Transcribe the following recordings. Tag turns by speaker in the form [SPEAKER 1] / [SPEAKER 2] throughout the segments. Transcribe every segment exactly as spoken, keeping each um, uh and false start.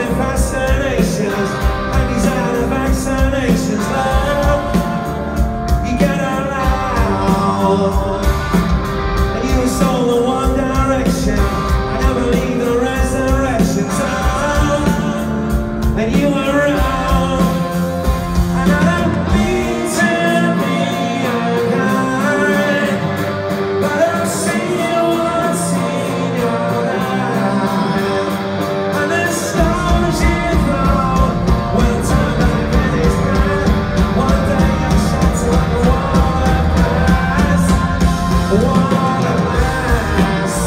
[SPEAKER 1] fascinations, and he's out of vaccinations. Love, you get around, and you were sold the one direction, and I believe the resurrection's on, and you were around, and I don't mean to be unkind, but I've seen you, I've seen your eyes, and the stones you throw will turn back in his hand. One day I'll shatter like a wall of glass, a wall of glass.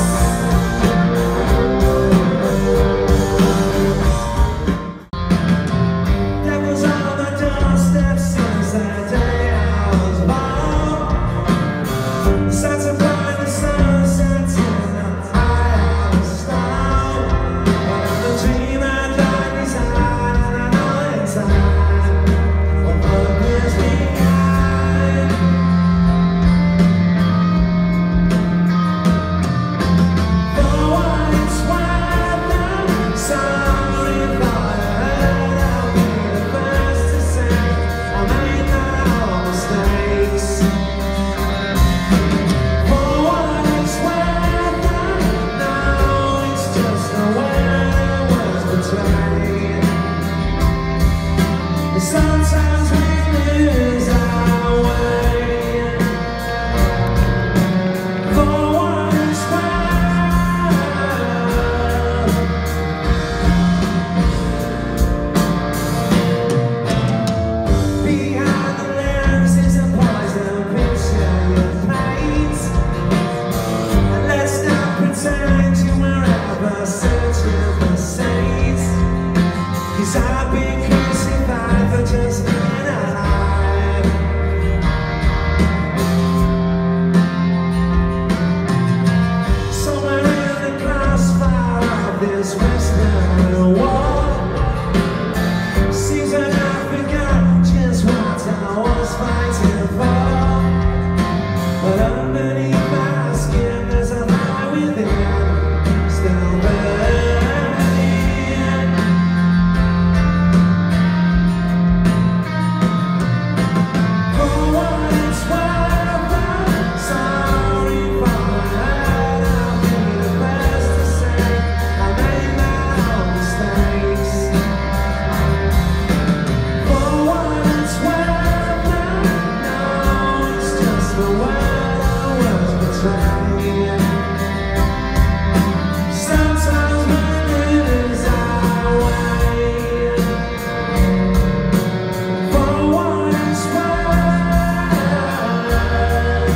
[SPEAKER 1] Devils on the doorstep since that day I was born. Sat to find the sunset in the eye of a storm. But I'm the dream that died beside, and I know it's time for purpose behind. For what it's worth, I'm sorry if I hurt. I'll be the first to say I made my own mistakes. For what it's worth, I know it's just the way I was betrayed. And sometimes we lose our way. For what it's worth, behind the lens is a poison picture you paint. And let's not pretend you were ever searching for saints, 'cause I've been crucified for just being alive. Somewhere in the crossfire of this western war, seems like I forgot just what I was fighting for. But underneath my skin there's a fire within, still burning. For what it's worth, I'm sorry for that. I'll be the first to say I made my own mistakes. For what it's worth, I know it's just the word I was betrayed. Sometimes we lose our way. For what it's worth.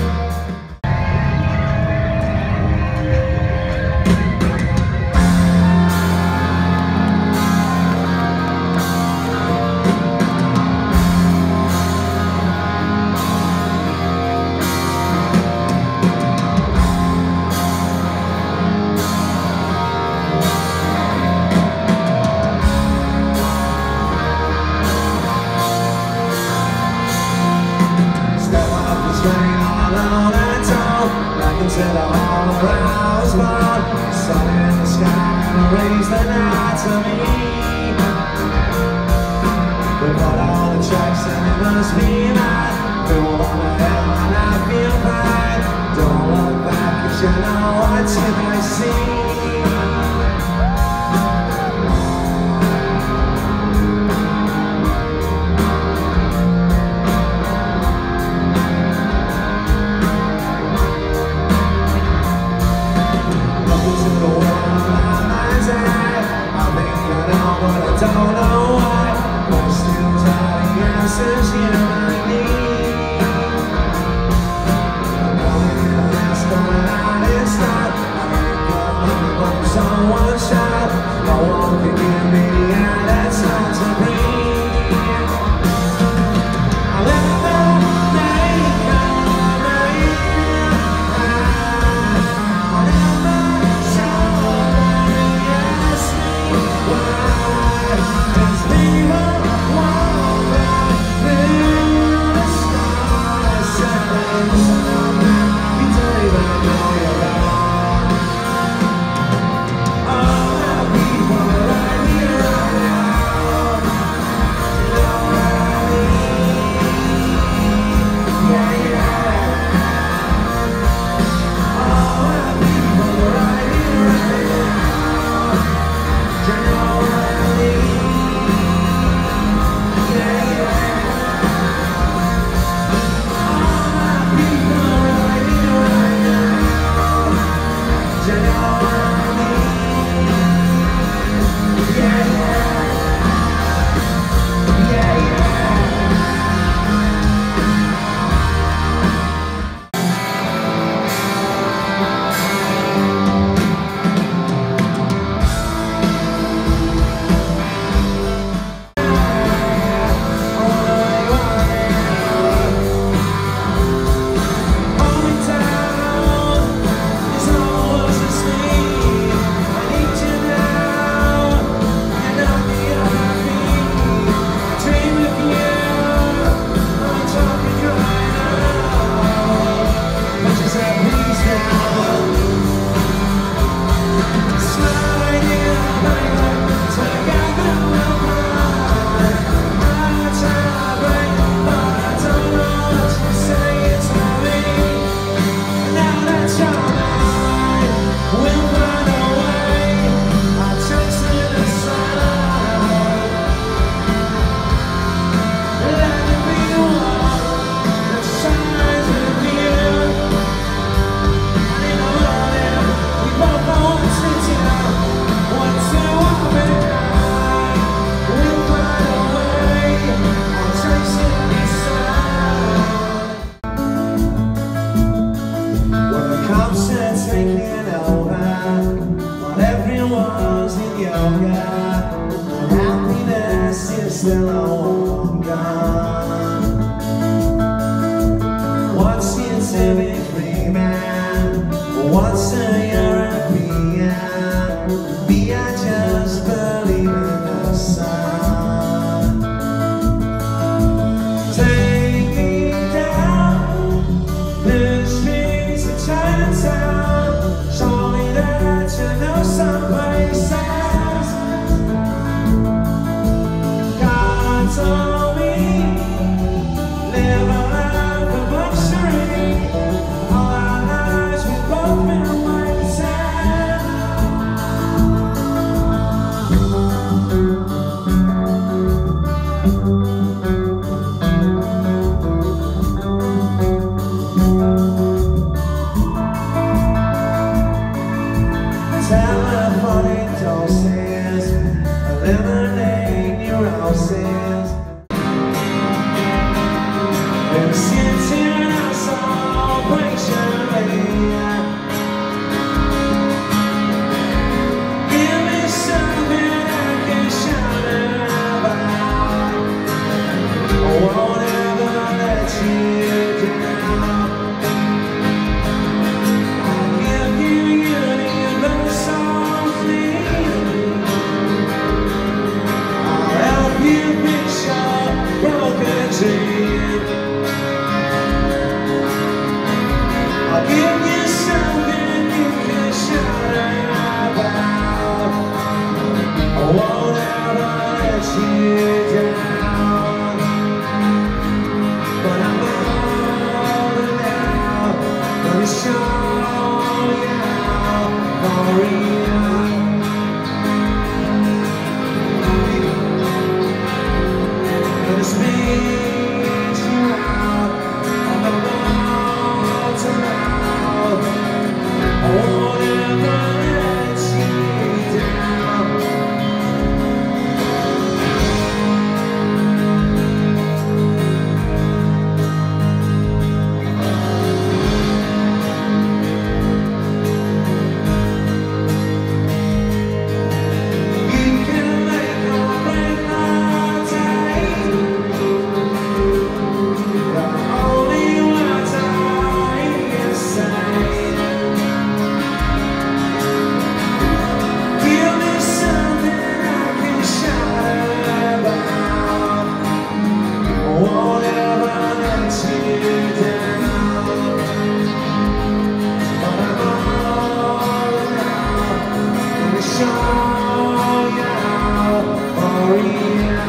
[SPEAKER 1] Step off the train all alone and told, back into the hall where I was born. Sun in the sky and raise the night to me. We got all the tracks and it must be mine. Feel on the hell and I feel fine. Don't look back 'cause you know what you might see. Looking to the world on my mind's eye. I think I know but I don't know why. Questions are the answers you might need. I'm going to ask the line it's not. I ain't got nothing still I'm gone. What's in seven free man? What's a European? Me, I just believe in the sun. Take me down the streets of Chinatown. Show me that you know some places. God told me, live a life of luxury. All our lives we've both been telephonic doses, eliminate neuroses. We're sitting outside patiently. Give me something I can shout about. I won't ever let you down. I'll give you universe. I'll give you something you can shout about. I won't ever let you down. But I'm older now, gonna show you how for real. Gonna speak you out on the road tonight. I won't ever let you down. You can make or break my day. The only words I can say. Give me something I can shout about. I won't ever let you down. But I'm older now, gonna show you how for real.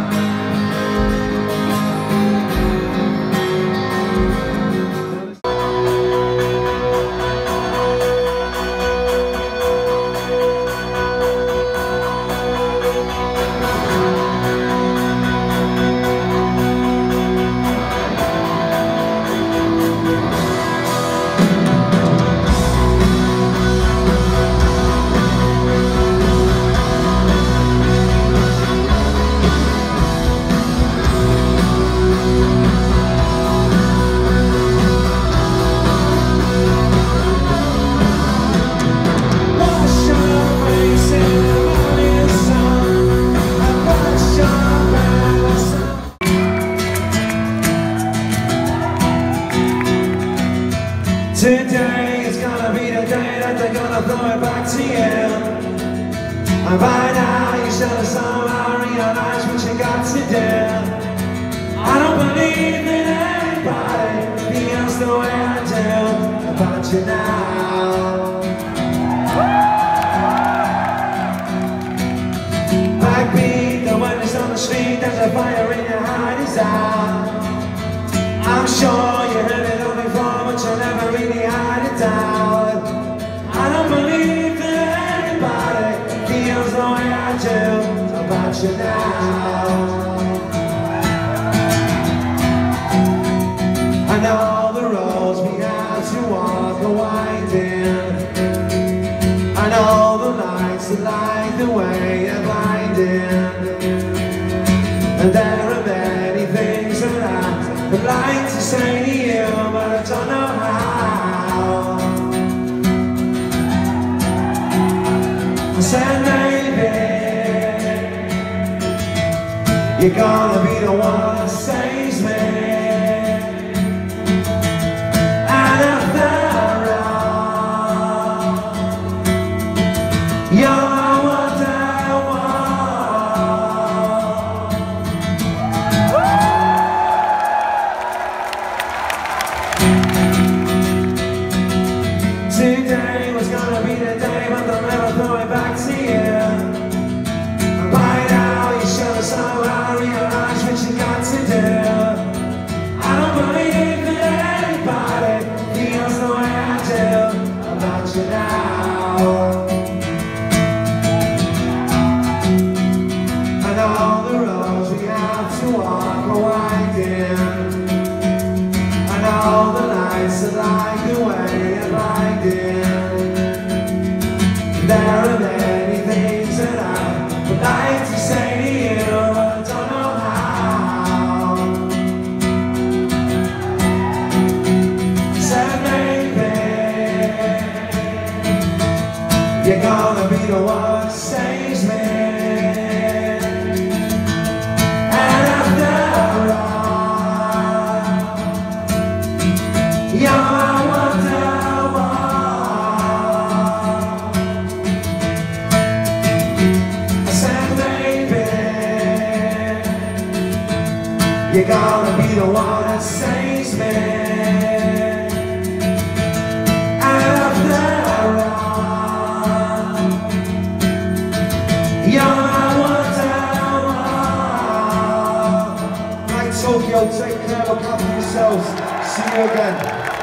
[SPEAKER 1] Wash your face in the morning sun. I wash your face. Today is gonna be the day that they're gonna throw it back to you. And by now you should have somehow realized what you got to do. I don't believe that anybody feels the way I do about you now. Backbeat, the witness on the street, there's a fire in your heart is out. I'm sure you heard it all before, but you never really had it down. I don't believe that anybody feels the way I do about you now. I know the roads we have to walk are winding. I know the lights that light the way are blinding. And there are many things that I would like to say to you, but I don't know how. I said maybe You're gonna be the one that saves me. And after all, you're what I want. Today was gonna be the day, but they'll never throw it back to you. By now you should have somehow realized what you got to do. I don't believe that anybody feels the way I do about you now. And all the roads we have to walk are winding, and all the lights that light the way you're blinding. There are many things that I would like to say to you, but I don't know how. I said, baby, you're gonna be the one that saves me. And after all, you're what I want. I said, baby, you're gonna be the one that saves me. And after all, you're what I want. Like Tokyo, take care, look after yourselves. See you again.